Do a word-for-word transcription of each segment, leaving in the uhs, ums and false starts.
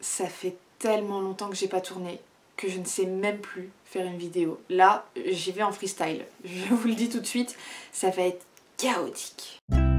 ça fait tellement longtemps que j'ai pas tourné que je ne sais même plus faire une vidéo. Là, j'y vais en freestyle. Je vous le dis tout de suite, ça va être chaotique.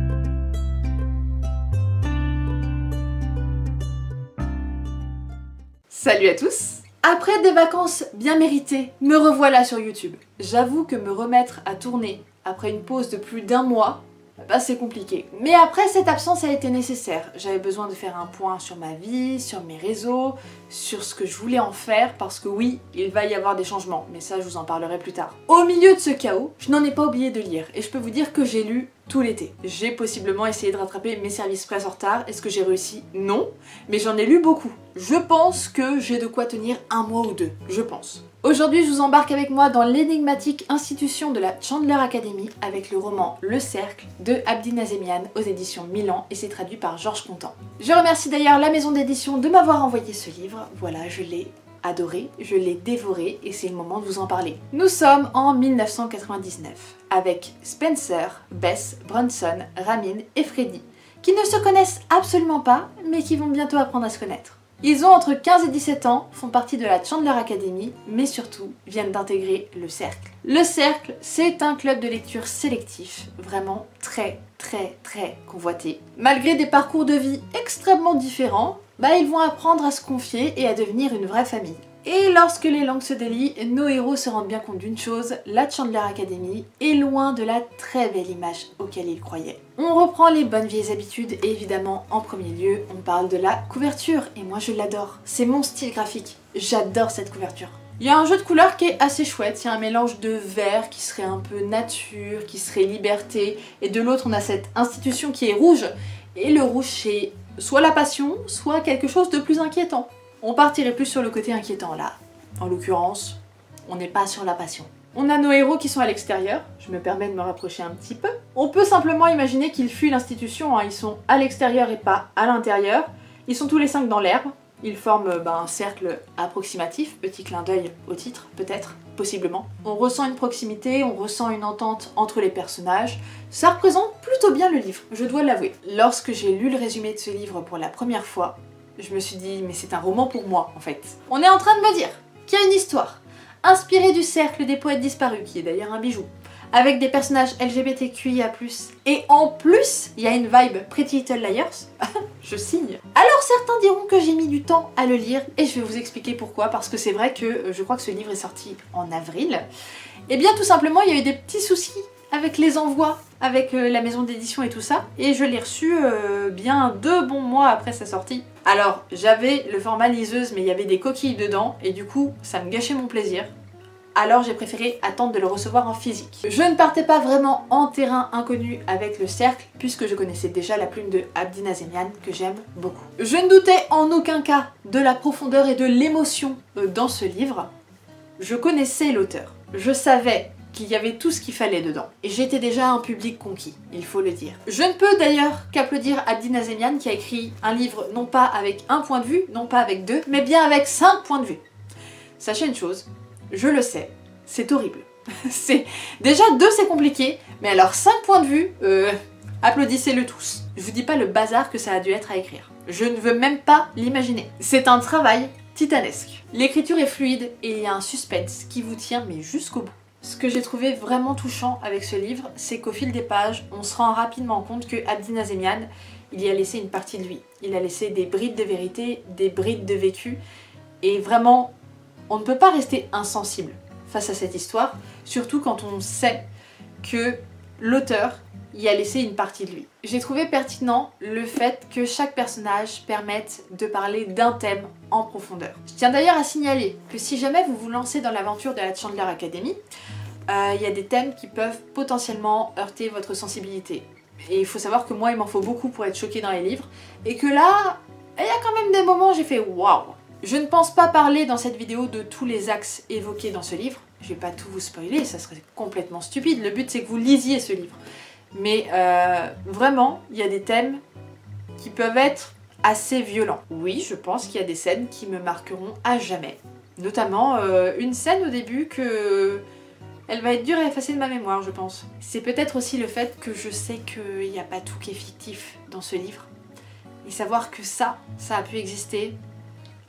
Salut à tous! Après des vacances bien méritées, me revoilà sur YouTube. J'avoue que me remettre à tourner après une pause de plus d'un mois, bah c'est compliqué. Mais après, cette absence a été nécessaire. J'avais besoin de faire un point sur ma vie, sur mes réseaux, sur ce que je voulais en faire, parce que oui, il va y avoir des changements, mais ça je vous en parlerai plus tard. Au milieu de ce chaos, je n'en ai pas oublié de lire, et je peux vous dire que j'ai lu tout l'été. J'ai possiblement essayé de rattraper mes services presse en retard. Est-ce que j'ai réussi? Non, mais j'en ai lu beaucoup. Je pense que j'ai de quoi tenir un mois ou deux, je pense. Aujourd'hui, je vous embarque avec moi dans l'énigmatique institution de la Chandler Academy avec le roman Le Cercle de Abdi Nazemian aux éditions Milan et c'est traduit par Georges Contant. Je remercie d'ailleurs la maison d'édition de m'avoir envoyé ce livre. Voilà, je l'ai adoré, je l'ai dévoré et c'est le moment de vous en parler. Nous sommes en mille neuf cent quatre-vingt-dix-neuf avec Spencer, Bess, Bronson, Ramin et Freddy qui ne se connaissent absolument pas mais qui vont bientôt apprendre à se connaître. Ils ont entre quinze et dix-sept ans, font partie de la Chandler Academy, mais surtout viennent d'intégrer le Cercle. Le Cercle, c'est un club de lecture sélectif, vraiment très très très convoité. Malgré des parcours de vie extrêmement différents, bah ils vont apprendre à se confier et à devenir une vraie famille. Et lorsque les langues se délient, nos héros se rendent bien compte d'une chose, la Chandler Academy est loin de la très belle image auquel ils croyaient. On reprend les bonnes vieilles habitudes et évidemment en premier lieu on parle de la couverture et moi je l'adore, c'est mon style graphique, j'adore cette couverture. Il y a un jeu de couleurs qui est assez chouette, il y a un mélange de vert qui serait un peu nature, qui serait liberté et de l'autre on a cette institution qui est rouge et le rouge c'est soit la passion, soit quelque chose de plus inquiétant. On partirait plus sur le côté inquiétant là. En l'occurrence, on n'est pas sur la passion. On a nos héros qui sont à l'extérieur, je me permets de me rapprocher un petit peu. On peut simplement imaginer qu'ils fuient l'institution, hein. Ils sont à l'extérieur et pas à l'intérieur. Ils sont tous les cinq dans l'herbe, ils forment bah, un cercle approximatif, petit clin d'œil au titre, peut-être, possiblement. On ressent une proximité, on ressent une entente entre les personnages. Ça représente plutôt bien le livre, je dois l'avouer. Lorsque j'ai lu le résumé de ce livre pour la première fois, je me suis dit, mais c'est un roman pour moi, en fait. On est en train de me dire qu'il y a une histoire, inspirée du Cercle des poètes disparus, qui est d'ailleurs un bijou, avec des personnages L G B T Q I A plus, et en plus, il y a une vibe Pretty Little Liars, je signe. Alors certains diront que j'ai mis du temps à le lire, et je vais vous expliquer pourquoi, parce que c'est vrai que je crois que ce livre est sorti en avril. Et bien tout simplement, il y a eu des petits soucis avec les envois, avec euh, la maison d'édition et tout ça, et je l'ai reçu euh, bien deux bons mois après sa sortie. Alors, j'avais le format liseuse, mais il y avait des coquilles dedans, et du coup, ça me gâchait mon plaisir. Alors j'ai préféré attendre de le recevoir en physique. Je ne partais pas vraiment en terrain inconnu avec le Cercle, puisque je connaissais déjà la plume de Abdi Nazemian, que j'aime beaucoup. Je ne doutais en aucun cas de la profondeur et de l'émotion euh, dans ce livre. Je connaissais l'auteur. Je savais qu'il y avait tout ce qu'il fallait dedans. Et j'étais déjà un public conquis, il faut le dire. Je ne peux d'ailleurs qu'applaudir Abdi Nazemian qui a écrit un livre non pas avec un point de vue, non pas avec deux, mais bien avec cinq points de vue. Sachez une chose, je le sais, c'est horrible. c'est Déjà deux c'est compliqué, mais alors cinq points de vue, euh, applaudissez-le tous. Je vous dis pas le bazar que ça a dû être à écrire. Je ne veux même pas l'imaginer. C'est un travail titanesque. L'écriture est fluide et il y a un suspense qui vous tient mais jusqu'au bout. Ce que j'ai trouvé vraiment touchant avec ce livre, c'est qu'au fil des pages, on se rend rapidement compte que Abdi Nazemian, il y a laissé une partie de lui. Il a laissé des brides de vérité, des brides de vécu, et vraiment, on ne peut pas rester insensible face à cette histoire, surtout quand on sait que l'auteur y a laissé une partie de lui. J'ai trouvé pertinent le fait que chaque personnage permette de parler d'un thème en profondeur. Je tiens d'ailleurs à signaler que si jamais vous vous lancez dans l'aventure de la Chandler Academy, euh, il y a des thèmes qui peuvent potentiellement heurter votre sensibilité. Et il faut savoir que moi il m'en faut beaucoup pour être choquée dans les livres, et que là, il y a quand même des moments où j'ai fait waouh. Je ne pense pas parler dans cette vidéo de tous les axes évoqués dans ce livre, je vais pas tout vous spoiler, ça serait complètement stupide, le but c'est que vous lisiez ce livre. Mais euh, vraiment, il y a des thèmes qui peuvent être assez violents. Oui, je pense qu'il y a des scènes qui me marqueront à jamais. Notamment euh, une scène au début que... Elle va être dure à effacer de ma mémoire, je pense. C'est peut-être aussi le fait que je sais qu'il n'y a pas tout qui est fictif dans ce livre. Et savoir que ça, ça a pu exister,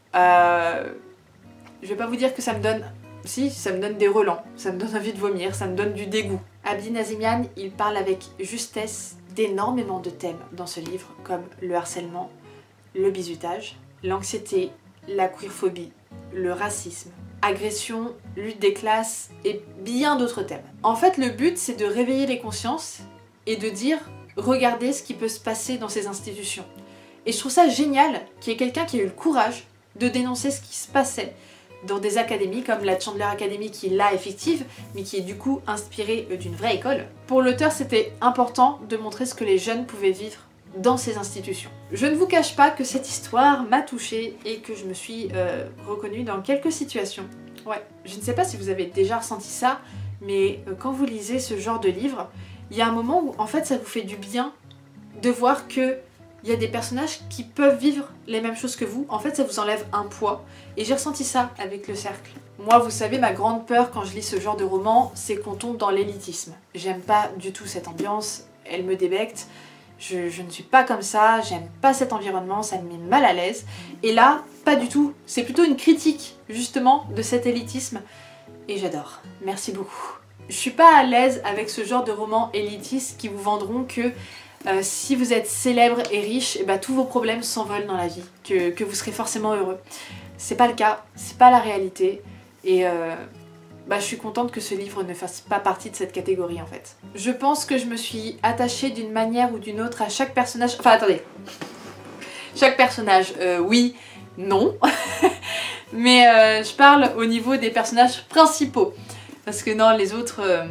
Euh, je vais pas vous dire que ça me donne... Si, ça me donne des relents, ça me donne envie de vomir, ça me donne du dégoût. Abdi Nazimian, il parle avec justesse d'énormément de thèmes dans ce livre, comme le harcèlement, le bizutage, l'anxiété, la queerphobie, le racisme, agression, lutte des classes et bien d'autres thèmes. En fait, le but, c'est de réveiller les consciences et de dire « Regardez ce qui peut se passer dans ces institutions ». Et je trouve ça génial qu'il y ait quelqu'un qui ait eu le courage de dénoncer ce qui se passait dans des académies comme la Chandler Academy qui est là effective, mais qui est du coup inspirée d'une vraie école. Pour l'auteur, c'était important de montrer ce que les jeunes pouvaient vivre dans ces institutions. Je ne vous cache pas que cette histoire m'a touchée et que je me suis euh, reconnue dans quelques situations. Ouais, je ne sais pas si vous avez déjà ressenti ça, mais euh, quand vous lisez ce genre de livre, il y a un moment où en fait ça vous fait du bien de voir que il y a des personnages qui peuvent vivre les mêmes choses que vous. En fait, ça vous enlève un poids. Et j'ai ressenti ça avec Le Cercle. Moi, vous savez, ma grande peur quand je lis ce genre de roman, c'est qu'on tombe dans l'élitisme. J'aime pas du tout cette ambiance, elle me débecte. Je, je ne suis pas comme ça, j'aime pas cet environnement, ça me met mal à l'aise. Et là, pas du tout. C'est plutôt une critique, justement, de cet élitisme. Et j'adore. Merci beaucoup. Je suis pas à l'aise avec ce genre de romans élitistes qui vous vendront que Euh, si vous êtes célèbre et riche, et bah, tous vos problèmes s'envolent dans la vie, que, que vous serez forcément heureux. C'est pas le cas, c'est pas la réalité, et euh, bah, je suis contente que ce livre ne fasse pas partie de cette catégorie en fait. Je pense que je me suis attachée d'une manière ou d'une autre à chaque personnage... Enfin attendez, chaque personnage, euh, oui, non, mais euh, je parle au niveau des personnages principaux, parce que non, les autres... Euh...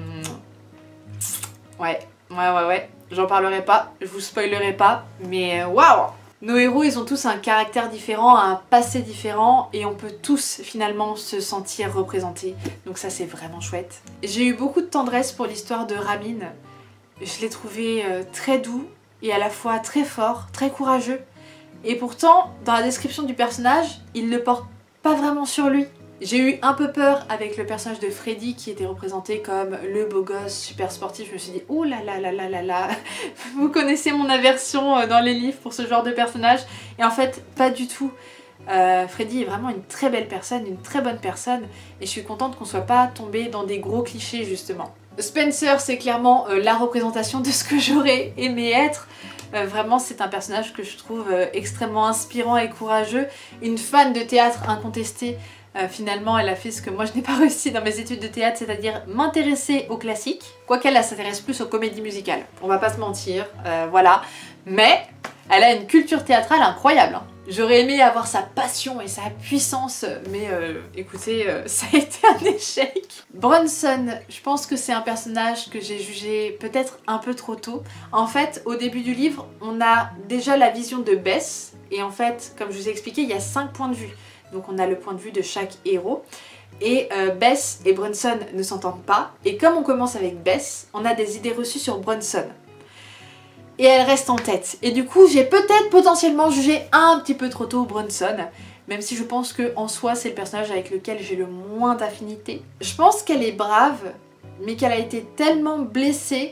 Ouais, ouais, ouais, ouais. J'en parlerai pas, je vous spoilerai pas, mais waouh! Nos héros, ils ont tous un caractère différent, un passé différent, et on peut tous finalement se sentir représentés. Donc ça, c'est vraiment chouette. J'ai eu beaucoup de tendresse pour l'histoire de Ramin. Je l'ai trouvé euh, très doux, et à la fois très fort, très courageux. Et pourtant, dans la description du personnage, il ne porte pas vraiment sur lui. J'ai eu un peu peur avec le personnage de Freddy qui était représenté comme le beau gosse super sportif. Je me suis dit oh là là là là là là. Vous connaissez mon aversion dans les livres pour ce genre de personnage. Et en fait pas du tout. Euh, Freddy est vraiment une très belle personne, une très bonne personne. Et je suis contente qu'on soit pas tombé dans des gros clichés justement. Spencer, c'est clairement euh, la représentation de ce que j'aurais aimé être. Euh, vraiment c'est un personnage que je trouve euh, extrêmement inspirant et courageux. Une fan de théâtre incontestée. Euh, finalement, elle a fait ce que moi je n'ai pas réussi dans mes études de théâtre, c'est-à-dire m'intéresser aux classiques. Quoiqu'elle, elle s'intéresse plus aux comédies musicales. On va pas se mentir, euh, voilà. Mais elle a une culture théâtrale incroyable. Hein. J'aurais aimé avoir sa passion et sa puissance, mais euh, écoutez, euh, ça a été un échec. Bronson, je pense que c'est un personnage que j'ai jugé peut-être un peu trop tôt. En fait, au début du livre, on a déjà la vision de Bess. Et en fait, comme je vous ai expliqué, il y a cinq points de vue. Donc on a le point de vue de chaque héros. Et euh, Bess et Bronson ne s'entendent pas. Et comme on commence avec Bess, on a des idées reçues sur Bronson. Et elle reste en tête. Et du coup, j'ai peut-être potentiellement jugé un petit peu trop tôt Bronson. Même si je pense qu'en soi, c'est le personnage avec lequel j'ai le moins d'affinité. Je pense qu'elle est brave, mais qu'elle a été tellement blessée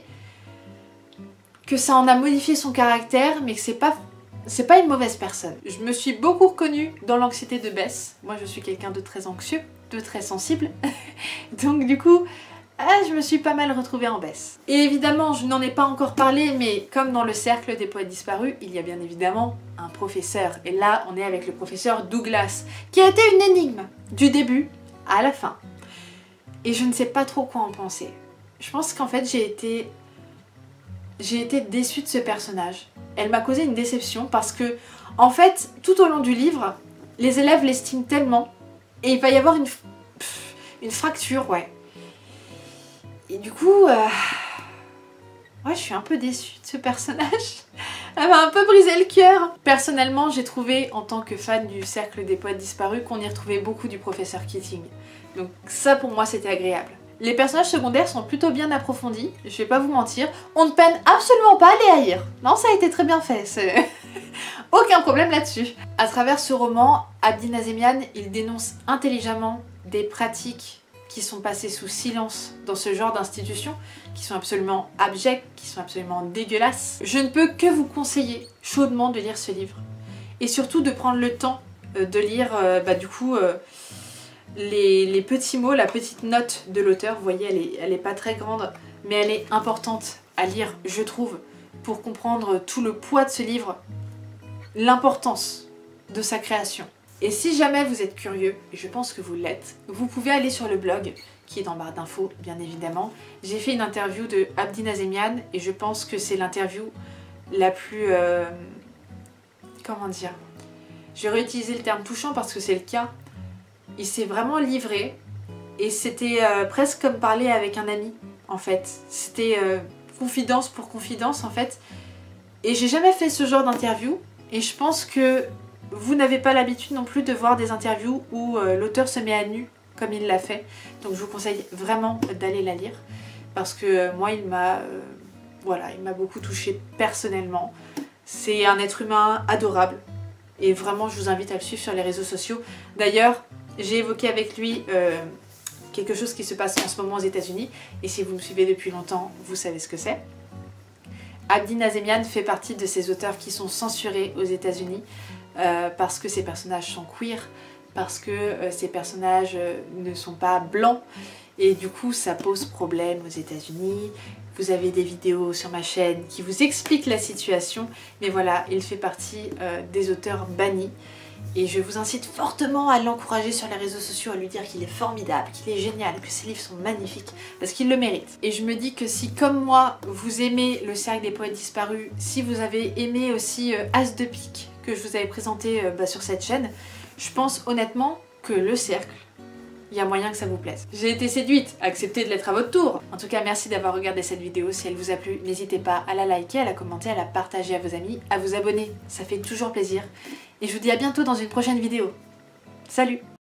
que ça en a modifié son caractère, mais que c'est pas... C'est pas une mauvaise personne. Je me suis beaucoup reconnue dans l'anxiété de Bess. Moi, je suis quelqu'un de très anxieux, de très sensible. Donc du coup, ah, je me suis pas mal retrouvée en Bess. Et évidemment, je n'en ai pas encore parlé, mais comme dans Le Cercle des Poètes Disparus, il y a bien évidemment un professeur. Et là, on est avec le professeur Douglas, qui a été une énigme, du début à la fin. Et je ne sais pas trop quoi en penser. Je pense qu'en fait, j'ai été... J'ai été déçue de ce personnage. Elle m'a causé une déception parce que, en fait, tout au long du livre, les élèves l'estiment tellement et il va y avoir une, pff, une fracture, ouais. Et du coup, euh... ouais, je suis un peu déçue de ce personnage. Elle m'a un peu brisé le cœur. Personnellement, j'ai trouvé, en tant que fan du Cercle des Poètes Disparus, qu'on y retrouvait beaucoup du professeur Keating. Donc ça, pour moi, c'était agréable. Les personnages secondaires sont plutôt bien approfondis, je vais pas vous mentir. On ne peine absolument pas à les haïr. Non, ça a été très bien fait, c'est... Aucun problème là-dessus. À travers ce roman, Abdi Nazimian, il dénonce intelligemment des pratiques qui sont passées sous silence dans ce genre d'institutions, qui sont absolument abjectes, qui sont absolument dégueulasses. Je ne peux que vous conseiller chaudement de lire ce livre. Et surtout de prendre le temps euh, de lire euh, bah, du coup euh, les, les petits mots, la petite note de l'auteur. Vous voyez, elle est, elle est pas très grande, mais elle est importante à lire, je trouve, pour comprendre tout le poids de ce livre, l'importance de sa création. Et si jamais vous êtes curieux, et je pense que vous l'êtes, vous pouvez aller sur le blog, qui est dans barre d'infos bien évidemment. J'ai fait une interview de Abdi Nazemian et je pense que c'est l'interview la plus... Euh, comment dire, je vais réutiliser le terme touchant parce que c'est le cas. Il s'est vraiment livré et c'était euh, presque comme parler avec un ami en fait. C'était euh, confidence pour confidence en fait. Et j'ai jamais fait ce genre d'interview et je pense que vous n'avez pas l'habitude non plus de voir des interviews où euh, l'auteur se met à nu comme il l'a fait. Donc je vous conseille vraiment d'aller la lire parce que euh, moi il m'a euh, voilà, il m'a beaucoup touchée personnellement. C'est un être humain adorable et vraiment je vous invite à le suivre sur les réseaux sociaux. D'ailleurs, j'ai évoqué avec lui euh, quelque chose qui se passe en ce moment aux États-Unis et si vous me suivez depuis longtemps, vous savez ce que c'est. Abdi Nazemian fait partie de ces auteurs qui sont censurés aux États-Unis euh, parce que ces personnages sont queer, parce que euh, ces personnages euh, ne sont pas blancs et du coup ça pose problème aux États-Unis. Vous avez des vidéos sur ma chaîne qui vous expliquent la situation, mais voilà, il fait partie euh, des auteurs bannis. Et je vous incite fortement à l'encourager sur les réseaux sociaux, à lui dire qu'il est formidable, qu'il est génial, que ses livres sont magnifiques, parce qu'il le mérite. Et je me dis que si, comme moi, vous aimez le Cercle des Poètes Disparus, si vous avez aimé aussi euh, As de Pique, que je vous avais présenté euh, bah, sur cette chaîne, je pense honnêtement que le Cercle, il y a moyen que ça vous plaise. J'ai été séduite, acceptez de l'être à votre tour. En tout cas, merci d'avoir regardé cette vidéo. Si elle vous a plu, n'hésitez pas à la liker, à la commenter, à la partager à vos amis, à vous abonner. Ça fait toujours plaisir. Et je vous dis à bientôt dans une prochaine vidéo. Salut!